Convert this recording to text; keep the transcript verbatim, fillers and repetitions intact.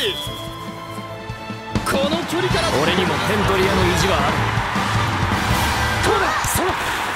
この距離から俺にもテントリアの意地はある。 こうだその